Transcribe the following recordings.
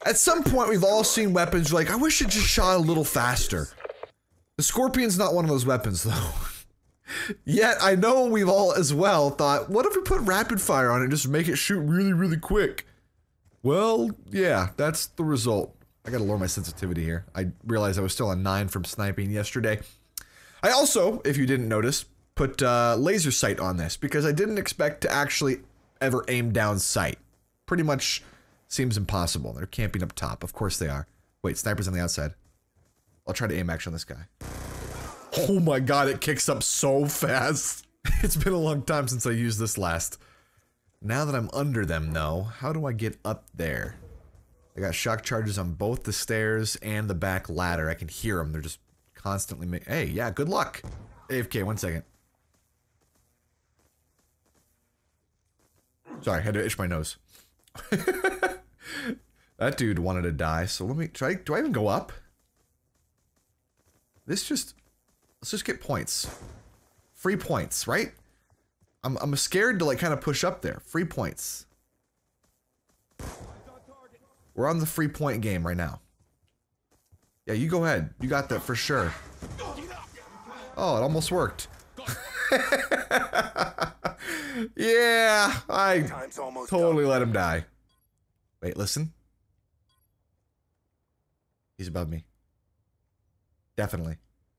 At some point, we've all seen weapons like, I wish it just shot a little faster. The Scorpion's not one of those weapons, though. Yet, I know we've all as well thought, what if we put rapid fire on it and just make it shoot really, really quick? Well, yeah, that's the result. I gotta lower my sensitivity here. I realized I was still on 9 from sniping yesterday. I also, if you didn't notice, put laser sight on this because I didn't expect to actually ever aim down sight. Pretty much seems impossible. They're camping up top. Of course they are. Wait, sniper's on the outside. I'll try to aim action on this guy. Oh my god, it kicks up so fast. It's been a long time since I used this last. Now that I'm under them though, how do I get up there? I got shock charges on both the stairs and the back ladder. I can hear them. They're just constantly hey, yeah, good luck. AFK, 1 second. Sorry, I had to itch my nose. That dude wanted to die, so let me try. Do I even go up? Let's just get points. Free points, right? I'm scared to like kind of push up there. Free points. We're on the free point game right now. Yeah, you go ahead. You got that for sure. Oh, it almost worked. Yeah, I totally let him die. Wait, listen. He's above me. Definitely.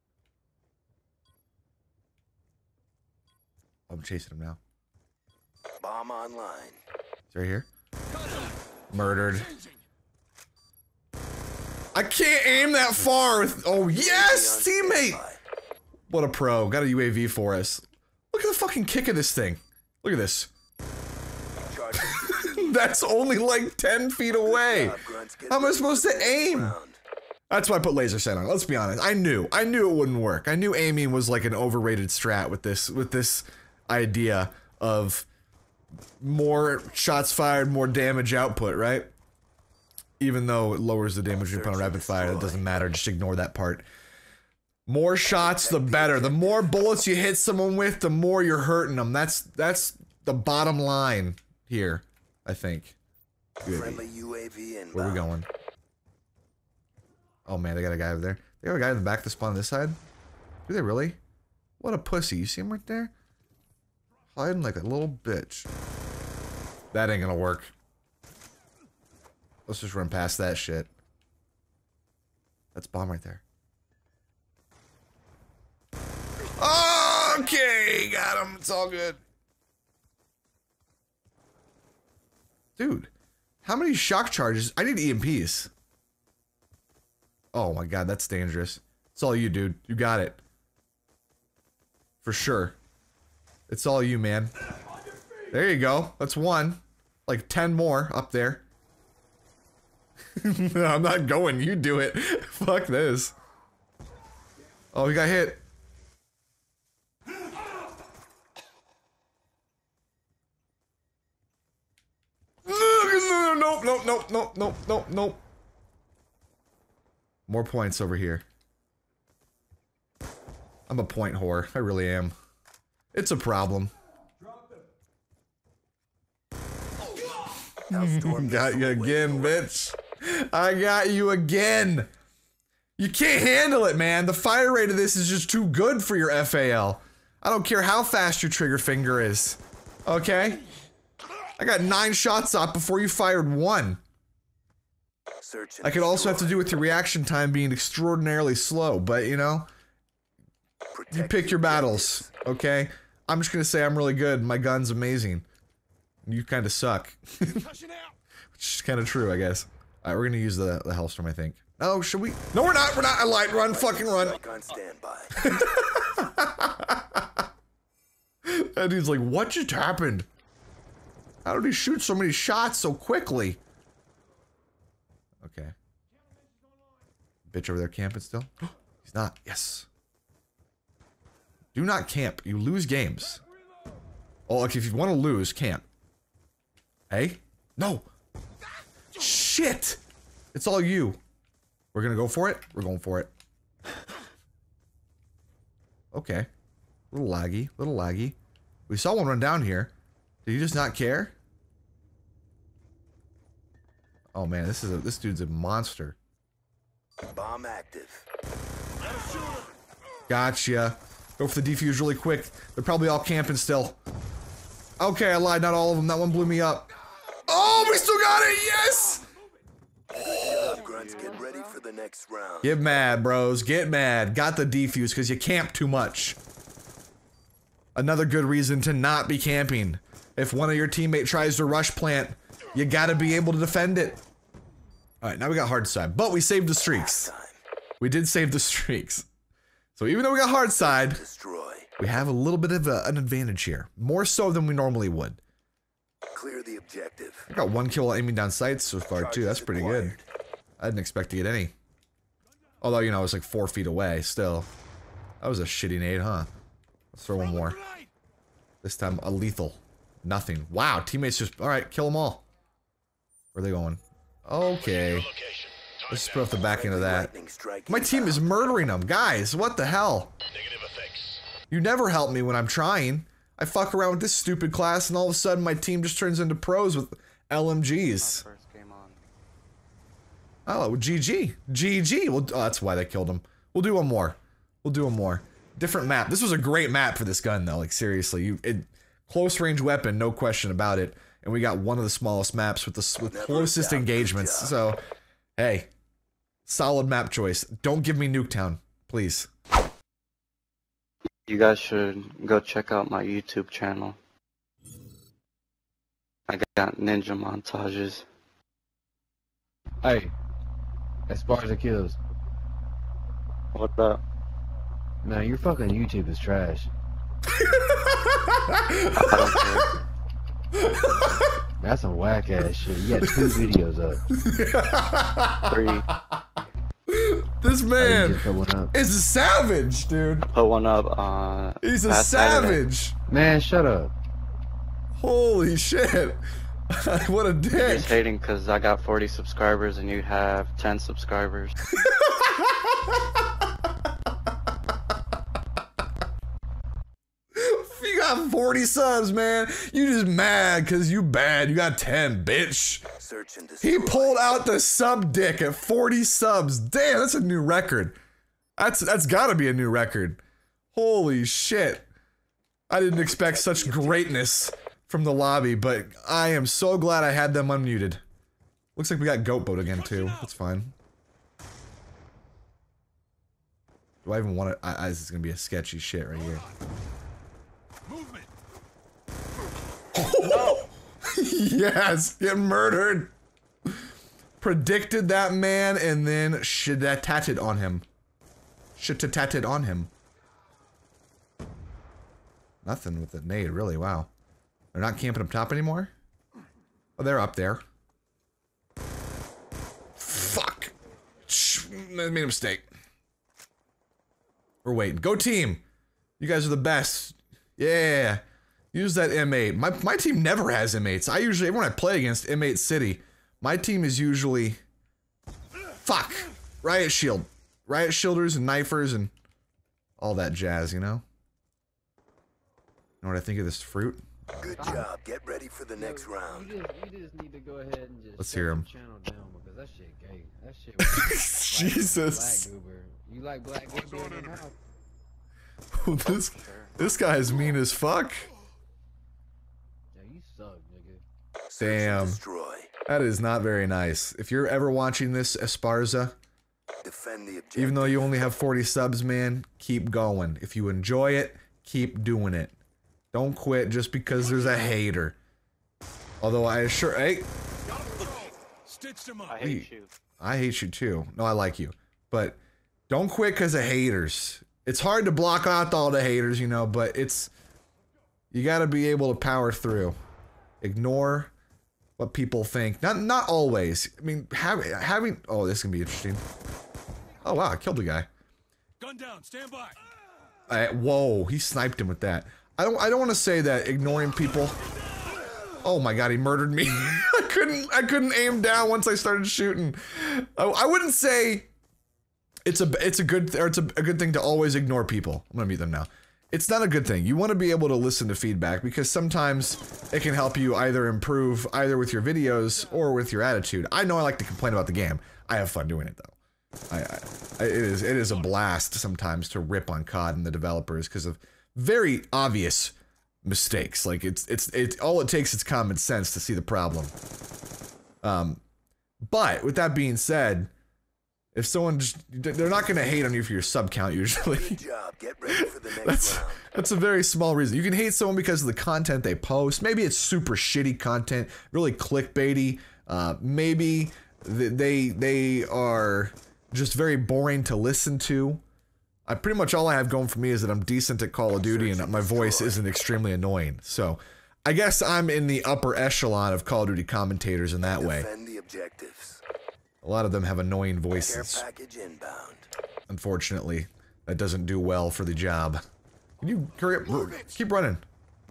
I'm chasing him now. Bomb online. He's right here. Murdered. I can't aim that far with, oh yes, teammate! What a pro, got a UAV for us. Look at the fucking kick of this thing. Look at this. That's only like 10 feet away. How am I supposed to aim? That's why I put laser sight on. Let's be honest. I knew it wouldn't work. I knew aiming was like an overrated strat with this idea of more shots fired, more damage output, right? Even though it lowers the damage you put on rapid fire, it doesn't matter. Just ignore that part. More shots, the better. The more bullets you hit someone with, the more you're hurting them. That's the bottom line here, I think. Friendly UAV inbound. Where are we going? Oh man, they got a guy over there. They got a guy in the back of the spawn on this side? Do they really? What a pussy. You see him right there? Hiding like a little bitch. That ain't gonna work. Let's just run past that shit. That's bomb right there. Okay, got him. It's all good. Dude, how many shock charges? I need EMPs. Oh my god, that's dangerous. It's all you, dude. You got it. For sure. It's all you, man. There you go. That's one. Like 10 more up there. I'm not going. You do it. Fuck this. Oh, he got hit. Nope. More points over here. I'm a point whore. I really am. It's a problem. Got you again, bitch. I got you again. You can't handle it, man. The fire rate of this is just too good for your FAL. I don't care how fast your trigger finger is. Okay? I got 9 shots off before you fired 1. I could also have to do with your reaction time being extraordinarily slow, but you know, you pick your battles, okay? I'm just gonna say I'm really good. My gun's amazing. You kind of suck. Which is kind of true, I guess. Alright, we're gonna use the Hellstorm, I think. Oh, should we? No, we're not. We're not. I lied. Run, fucking run. That dude's like, what just happened? How did he shoot so many shots so quickly? Okay. Bitch over there camping still? He's not. Yes. Do not camp. You lose games. Oh, like if you want to lose, camp. Hey? No. Shit. It's all you. We're gonna go for it? We're going for it. Okay. Little laggy. We saw one run down here. Did he just not care? Oh man, this dude's a monster. Bomb active. Gotcha. Go for the defuse really quick. They're probably all camping still. Okay, I lied. Not all of them. That one blew me up. Oh, we still got it. Yes. Grunts, get ready for the next round. Get mad, bros. Get mad. Got the defuse because you camp too much. Another good reason to not be camping. If one of your teammate tries to rush plant, you gotta be able to defend it. Alright, now we got hard side, but we saved the streaks. We did save the streaks. So even though we got hard side, Destroy. we have a little bit of an advantage here. More so than we normally would. Clear the objective. I got 1 kill aiming down sights so far too, that's pretty good. I didn't expect to get any. Although, you know, I was like 4 feet away, still. That was a shitty nade, huh? Let's throw one more. This time, a lethal. Nothing. Wow, teammates just... Alright, kill them all. Where are they going? Okay. Let's just put off the back end of that. My team is murdering them. Guys, what the hell? You never help me when I'm trying. I fuck around with this stupid class and all of a sudden my team just turns into pros with LMGs. Oh, GG. GG. Well, oh, that's why they killed him. We'll do one more. We'll do one more. Different map. This was a great map for this gun, though. Like, seriously. Close range weapon, no question about it. And we got one of the smallest maps with the closest engagements. So, hey. Solid map choice. Don't give me Nuketown, please. You guys should go check out my YouTube channel. I got ninja montages. Hey, as far as the kills, What up? man, your fucking YouTube is trash. I don't care. That's some whack ass shit. You got 2 videos up. 3. This Oh, you man just put one up. is a savage, dude. Put one up on. He's a last Saturday. savage. Man, shut up. Holy shit. What a You're dick. just hating because I got 40 subscribers and you have 10 subscribers. You got 40 subs, man. You just mad because you bad. You got 10, bitch. Search and destroy. He pulled out the sub dick at 40 subs. Damn, that's a new record. That's gotta be a new record. Holy shit. I didn't expect such greatness from the lobby, but I am so glad I had them unmuted. Looks like we got Goat Boat again, too. That's fine. Do I even want to... this is gonna be a sketchy shit right here. Yes, get murdered. Predicted that man and then shit-tatted on him. Shit-tatted on him. Nothing with the nade, really. Wow. They're not camping up top anymore? Oh, they're up there. Fuck. I made a mistake. We're waiting. Go team. You guys are the best. Yeah. Use that M8. My team never has M8s. Everyone I play against, M8 City, my team is usually... Fuck! Riot Shield. Riot Shielders and Knifers and all that jazz, you know? You know what I think of this fruit? Good job. Get ready for the next round. You just need to go ahead and just Let's hear him. channel down because that shit gay. That shit was Jesus. black goober. You like black goober in your mouth? This guy is mean as fuck. Yeah, you suck, nigga. Search and Damn. destroy. That is not very nice. If you're ever watching this, Esparza, Defend the objective. even though you only have 40 subs, man, keep going. If you enjoy it, keep doing it. Don't quit just because there's a hater. Although I assure... Hey, I hate you. I hate you too. No, I like you. But don't quit because of haters. It's hard to block out all the haters, you know, but it's... You gotta be able to power through. Ignore what people think. Not always. I mean, having... Oh, this is gonna be interesting. Oh, wow, I killed the guy. Gun down, stand by. Whoa, he sniped him with that. I don't want to say that ignoring people... Oh my god, he murdered me. I couldn't aim down once I started shooting. I wouldn't say it's a good thing to always ignore people. I'm gonna mute them now. It's not a good thing. You want to be able to listen to feedback because sometimes it can help you either improve either with your videos or with your attitude. I know I like to complain about the game. I have fun doing it though. It is a blast sometimes to rip on COD and the developers because of very obvious mistakes. Like it's all it takes is common sense to see the problem. But with that being said, if someone they're not going to hate on you for your sub count usually. Good job. Get ready for the next round. That's a very small reason. You can hate someone because of the content they post. Maybe it's super shitty content, really clickbaity. Maybe they are just very boring to listen to. Pretty much all I have going for me is that I'm decent at Call of Duty and my voice isn't extremely annoying. So I guess I'm in the upper echelon of Call of Duty commentators in that way. Defend the objectives. A lot of them have annoying Care voices. package inbound. Unfortunately, that doesn't do well for the job. Can you hurry up? Keep running.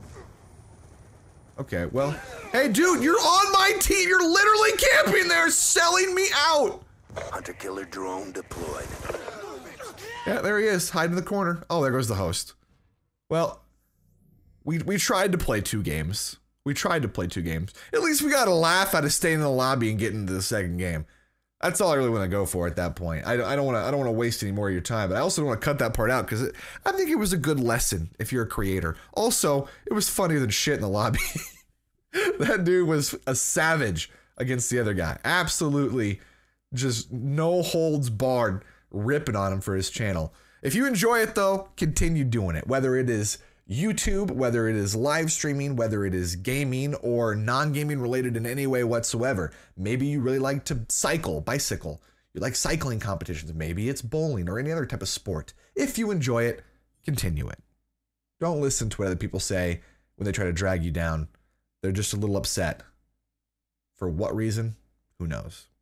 Okay, well. Hey, dude, you're on my team. You're literally camping there, selling me out. Hunter-killer drone deployed. Yeah, there he is, hiding in the corner. Oh, there goes the host. Well, we tried to play 2 games. We tried to play 2 games. At least we got a laugh out of staying in the lobby and getting into the second game. That's all I really want to go for at that point. I don't want to waste any more of your time, but I also don't want to cut that part out because I think it was a good lesson if you're a creator. Also, it was funnier than shit in the lobby. That dude was a savage against the other guy. Absolutely, just no holds barred, ripping on him for his channel. If you enjoy it though, continue doing it. Whether it is YouTube, whether it is live streaming, whether it is gaming or non-gaming related in any way whatsoever. Maybe you really like to bicycle. You like cycling competitions. Maybe it's bowling or any other type of sport. If you enjoy it, continue it. Don't listen to what other people say when they try to drag you down. They're just a little upset. For what reason? Who knows?